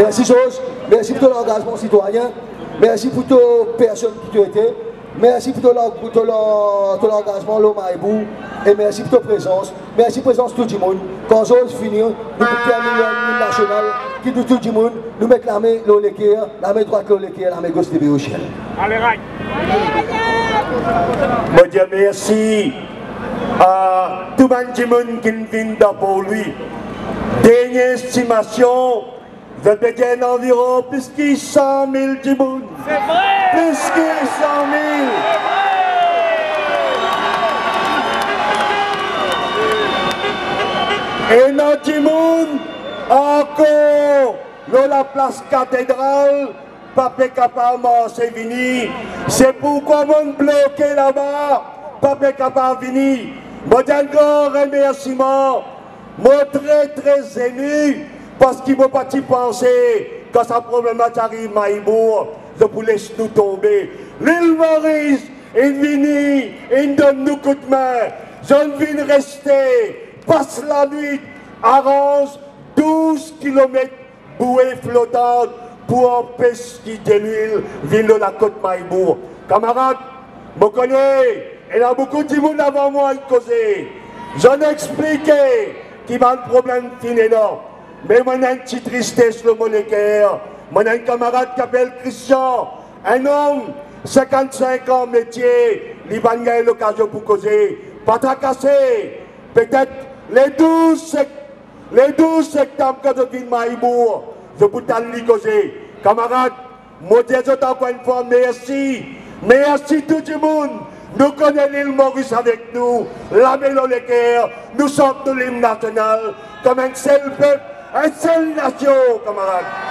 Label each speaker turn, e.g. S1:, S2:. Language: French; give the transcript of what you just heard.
S1: Merci Georges, merci pour l'engagement citoyen, merci pour toutes les personnes qui ont été, merci pour ton engagement l'homme Maïbou, et merci pour ta présence, merci pour la présence de tout le monde. Quand Georges finit, nous terminons l'hymne national, qui dit tout le monde, nous mettons la main dans l'équerre, la main droite dans l'équerre, la main gauche au ciel.
S2: Allez, right.
S3: Je dis merci à tout le monde qui vient pour lui. Dernière estimation, je peux dire environ plus que 100 000 Djibouti.
S2: C'est vrai!
S3: Plus que 100 000. Et dans Djibouti, encore dans la place cathédrale, pas capable de venir. C'est pourquoi on bloqué là-bas, pas capable de venir. Je dis un grand remerciement. Moi très ému parce qu'il ne m'a pas pensé que ça problématique arrive Maïbourg, je vous laisse nous tomber. L'île Maurice, il vient, il donne nous coup de main. Je viens rester, passe la nuit, arrange 12 km bouée flottante pour empêcher que l'huile vienne de la côte Maïbourg. Camarades, je connais, il y a beaucoup de monde avant moi à causer. J'en ai expliqué qu'il y a un problème énorme. Mais moi, j'ai une petite tristesse, le monétaire. Moi, j'ai un camarade qui s'appelle Christian, un homme, 55 ans, métier, il va gagner l'occasion pour causer. Pas tracasser. Peut-être les 12 septembre, quand je viens de Maïbourg, je peux t'aller causer. Camarade, moi, je dis encore une fois, merci. Merci tout le monde. Nous connaissons l'île Maurice avec nous, la Mélodécaire, nous sommes de l'hymne national, comme un seul peuple, une seule nation, camarades.